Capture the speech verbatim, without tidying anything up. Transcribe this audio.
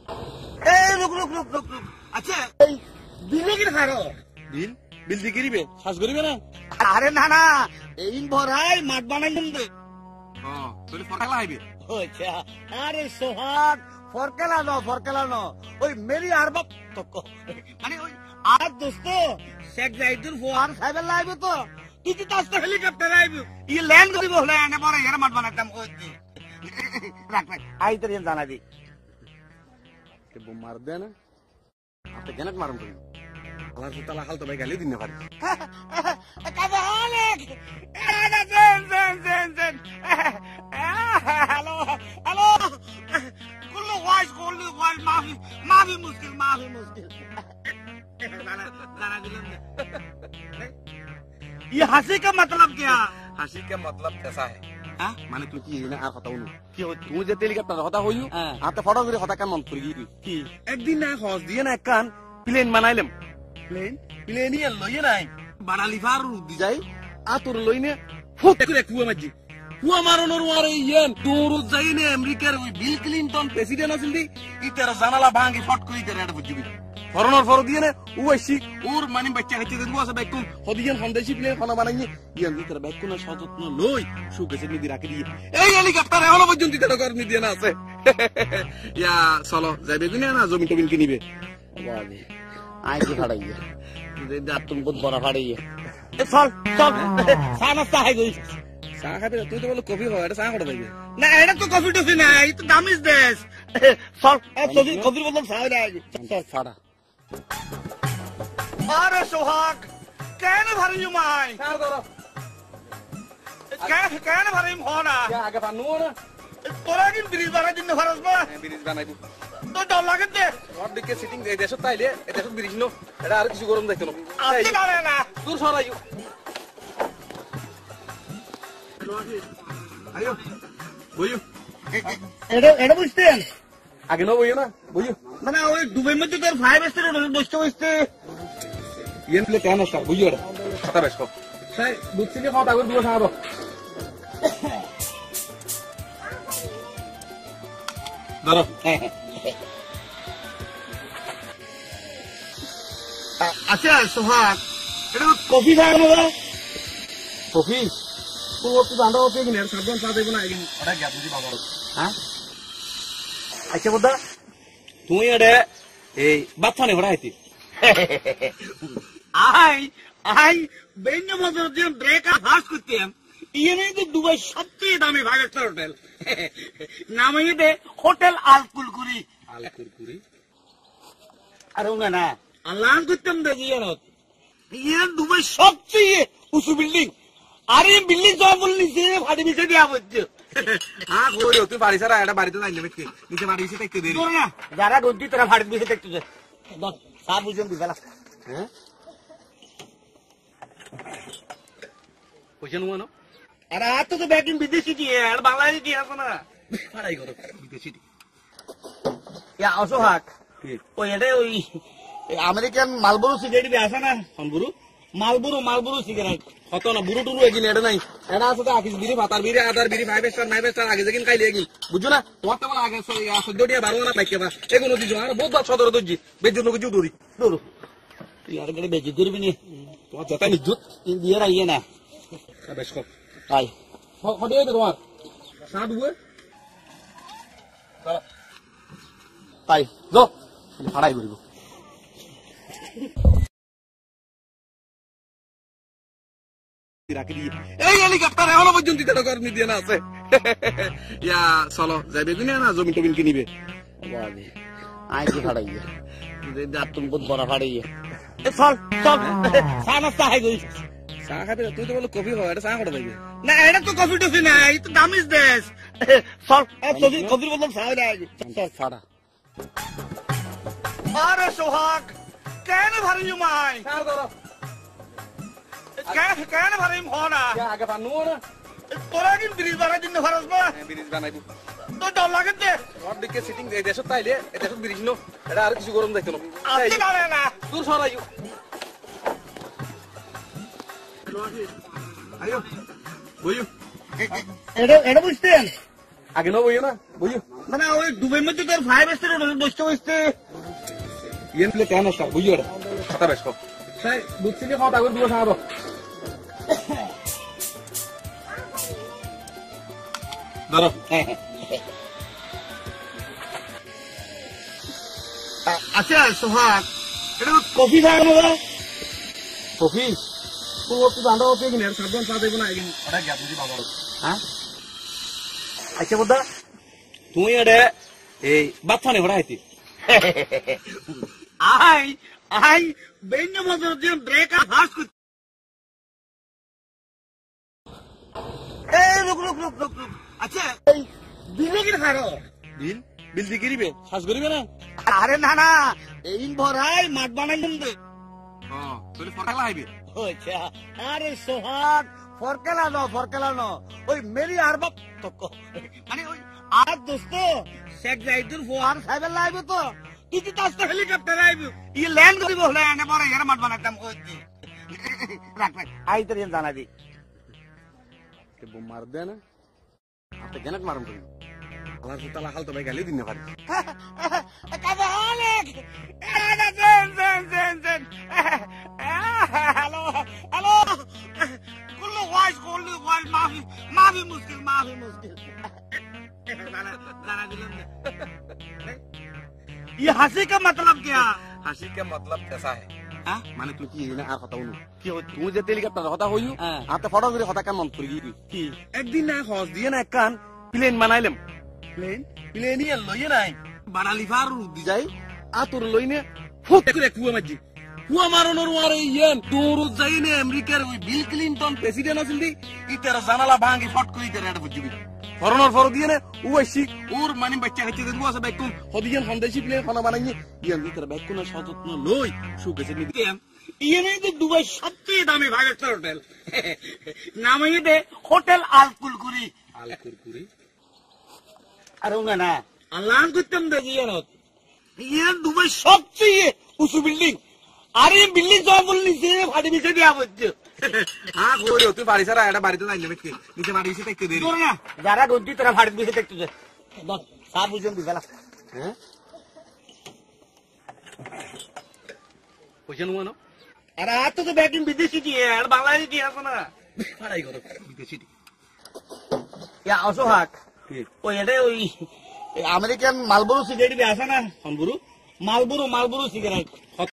এই রুক রুক রুক রুক রুক আচ্ছা এই বিল কি খারো বিল বিল দি করিবে শ্বাস করিবে না আরে না না এই ভরাই মাঠ বানাইলাম দে ও তুই ফরকালা আইবে আচ্ছা আরে সোহাগ ফরকেলা ন ফরকেলা ন ওই মেরি আরবাব তো মানে ওই আর দোস্ত শেখ জাহিদুর ফোয়ার সাহেব লাইবে তো তুই কি তাস তো হেলিকপ্টার আইবে ই ল্যান্ড করিব হলে এনে পরে এর মাঠ বানাইতাম কইছি রাখ রাখ আই তোর জানা দি কে বম মার দে না আপনি কেন মারুন তুমি আল্লাহ তাআলা হাল তো ভাই গালি দিন না পারে কাজে হালেক এরা দেন দেন দেন দেন হ্যালো হ্যালো কুল্লু ওয়াইস কুল্লু ওয়াইস মাফি মাফি মুশকিল মাফি মুশকিল জানা জানা দিলাম ये हंसी का मतलब क्या হাসি কা মতলব कैसा है हां মানে তুই কি না আর কথা হলো কি তুই যে হেলিকপ্টার কথা হইউ আতে ফটো করে কথা কান মন করি তুই কি একদিন না হস দিয়ে না কান প্লেন বানাইলাম প্লেন প্লেন ই লইয়ে নাই বানালি ফারু দি যাই আতর লইনে ফুট করে কুয়া মাজি কুয়া মারনোর ওয়ারে ইয়েন তোর যাইনে আমেরিকার ওই বিল ক্লিনটন প্রেসিডেন্ট আছিল দি ইতার জানালা ভাঙি ফট করি দেরে এটা বুঝবি ফরনর ফর দিয়ে না ওইসি ওর মানে বাচ্চা হচ্ছে দেবো আছে বাইকুন হদিয়ান হন্দেশি প্লেন খানা বানাই ইয়ান দিতার বাইকুন সযত্ন লই সুগেছে নিদি রাখি দিয়ে এই হেলিকপ্টার এখনো পর্যন্ত দিতে কর নিদি না আছে ইয়া চলো যাইবে কিনা না জমি টবিন কিনিবে বাবা আই কি ফাড়াইয়া যে দাঁত তুমি বহুত বড় ফাড়াইয়া এ চল চল সানা সাহাই গই চা খাবে তুই তো বল কফি খাও এটা চা খাওয়া যাবে না এটা তো কফি টফি না এই তো দামিস দেশ চল কফি কফির বদল চা দেয় চল ফাড়া আরে সোহাগ কেন ভারিও মাই চা ধরো কেন কেন ভারিম হনা আগে বানু না তোরা কি ব্রিজ বানাই দিন ফারাস না ব্রিজ বানাইবো তো ডর লাগে দে ওর দিকে সিটিং দে দেশত তাইলে এ দেশত ব্রিজ নো এটা আর কিছু গরম যাইতো না আচ্ছা না না দূর সরাইও আইও বইও এটা এটা বুঝতেন আগে না বইও না বইও মানে ওই দুবাইয়ের মধ্যে তোর ফাইভ স্টার হোটেল বসতে বসতে ইয়েন প্লে কেন স্যার বইও এটা কথা বেশ কো সাই বুঝছিলি কথা কই দিব সাহাব দাঁড়া আচ্ছা সোহাগ এটা কফি খাওয়ানো না কফি তুই ওকে বান্ডা ওকে কিনে সাবধান পা দেব না আগে ওটা গিয়া তুই বাবা হ্যাঁ আচ্ছা বদা তুই এডে এই বাচ্চা নে বড় আইতি আই আই বেন্য মজর দিয়ে ব্রেক আর ফাস্ট করতেম ইয়েনে তো দুবাই সবচেয়ে দামি ফাইভ স্টার হোটেল নামই দে হোটেল আল কুলকুরি আল কুরকুরি আর ওনা না আল্লাহ করতাম দে ইয়েনত ইয়েন দুবাই সবচেয়ে উঁচু বিল্ডিং আর এই বিল্ডিং সব বল নিচে ফাটি নিচে দিয়া হচ্ছে হ্যাঁ কইরো তুই বাড়ি ছাড়া এটা বাড়িতে যাইলে মেকে নিচে বাড়ি এসে দেখতে দেরি তোর না যারা গন্তি তোরা ফাটি নিচে দেখতে দে বস সব বুঝুন দিবেলা হ্যাঁ পয়সা নুয়া না আরে আর তো ব্যাকিং বিদেশি কি আর বাংলাদেশি কি আছে না ফাড়াই করো বিদেশি ইয়া অসহাক ওই এটা ওই আমেরিকান মালবরু সিগারেট আছে না হনবুরু মালবরু মালবরু সিগারেট কত না বুড়ো টুরু এগিন এটা নাই এটা আছে তো আকিস বিরি ভাতার বিরি আদার বিরি ফাইভ স্টার নাইভ স্টার আগে যেদিন খাইলে এগিন বুঝছো না তোমার তো আগে সদ্য দিয়া বারো না পাইকে বা এগুলো দিছো আর বহুত সদর দর্জি বেজন্য কিছু দৌড়ি দৌড় তুই আর গেলে বেজি করবি নি তোমার যথাই নিজুত দিয়ে রাইয়ে না বেশ কর তাই হদে তোমার চা দুবে তাই যো ফাড়াই করিব এই হেলিকপ্টার এখনো পর্যন্ত দিতে কর নিদি না আছে ইয়া চলো যাইবে কিনা না জমি টবিন কিনিবে বাবা আই কি ফাড়াইয়া যে দাঁত তুমি বহুত বড় ফাড়াইয়া এ চল চল সানা সাহাই গই চা খাবে তুই তো বল কফি খাও এটা চা খাওয়া যাবে না এটা তো কফি টফি না এই তো দামিস দেশ চল কফি কফির বদল চা দেয় চল ফাড়া আরে সোহাগ কেন ভারিও মাই চা ধরো কেন কেন ভারিম হনা আগে বানু না তোরা কি ব্রিজ বানাই দিন ফারাস না ব্রিজ বানাইবো তো ডর লাগে দে ওর দিকে সিটিং দে দেশত তাইলে এ দেশত ব্রিজ নো এটা আর কিছু গরম যাইতো না আচ্ছা না না দূর সরাইও আইও বইও এটা এটা বুঝতেন আগে না বইও না বইও মানে ওই দুবের মধ্যে তোর ফাইভ স্টার বসতে বসতে ইয়েন প্লে কেন সব বুঝিও এটা কথা বেশ কর তাই বুঝছিলি কথা করে দুটো সাহাবো ধরো আচ্ছা সোহাগ এটা কফি খাওয়া নেবো কফি তুই একটু জানতে হচ্ছে কিনা সাবধান চা দেবো না ওটা গিয়া বুঝি বাবা হ্যাঁ আচ্ছা বোধা তুই এটা এই বাচ্চা নেই ওটা আইতি আই আই বেঞ্জ মজুর দিয়ে ব্রেক আর ফাস্ট কর এই রুক রুক রুক রুক রুক আচ্ছা এই বিলে কি খারো বিল বিল দি করিবে শ্বাস করিবে না আরে না না এই ভরাই মাঠ বানাই দে হ্যাঁ তুই ফরকালা আইবে আচ্ছা আরে সোহাগ ফরকেলা নো ফরকেলা নো ওই মেরি আরবাব তক মানে ওই আর দোস্ত শেখ জাইদুর ফোয়ার সাহেবের লাইবে তো কিছু তাস তো হেলিকপ্টার আইবে ই ল্যান্ড করিব ল্যান্ড পরে এর মাঠ বানাতাম কইতে রাখ রাখ আই তোর জানা দি তে বম মার দে না আপনি কেন মারুন তুমি আল্লাহ তাআলা হাল তো ভাই গালি দিন না পারি কাজে অনেক এটা দেন দেন দেন দেন হ্যালো হ্যালো কুল্লু ওয়াইস কুল্লু ওয়াইস মাফি মাফি মুশকিল মাফি মুশকিল জানা জানা দিলাম ये हंसी का मतलब क्या হাসি কে মতলব कैसा है हाँ মানে তুই কি না আর কথা বলু কি হই তুই যে তেলি কাটা কথা হইউ আতে ফটো করে কথা কান মন করি কি কি একদিন না হস দিয়ে না কান প্লেন বানাইলাম প্লেন প্লেন ই লইয়ে নাই বানালি ফার দি যাই আ তোর লইনে ফুট করে কুয়া মাজি কুয়া মারনোর ওয়ারে ইয়েন তোর যাইনে আমেরিকার ওই বিল ক্লিনটন প্রেসিডেন্ট আছিল দি ইতার জানালা ভাঙি ফট কই করে এটা বুঝবি ফরনর ফর দিয়ে না ওইসি ওর মানে বাচ্চা হচ্ছে দেবো আছে বাইকুন হদিয়ান হন্দেশি প্লেন খানা বানাইনি ইয়ান ভিতর বাইকুন সযত্ন লই সুগেছে নি ये नहीं तो दुबई सबसे दामी फाइव स्टार होटल नाम ही दे होटल आल कुलकुरी আল কুরকুরি अरे उन्हें ना अल्लाह को तुम देखिए ना ये दुबई सबसे उस बिल्डिंग अरे बिल्डिंग तो बोलनी चाहिए फाड़ी भी से दिया बच्चे হ্যাঁ গোরে তুই বাড়ি ছাড়া এটা বাড়িতে যাইলে দেখতে নিচে বাড়ি এসে দেখতে দেরি তোর না যারা গন্তি তোরা ফাড়ি দিয়ে দেখতে দে বস সাপ বুঝুন দিবেলা হ্যাঁ পয়সা নুয়া না अरे आज तो तो बैटिंग विदेशी की है यार बांग्लादेशी की है सुना ফাড়াই করো বিদেশি या অসহাক ওই এটা ওই আমেরিকান মালবরু সিগারেট আছে না হনবুরু মালবরু মালবরু সিগারেট কত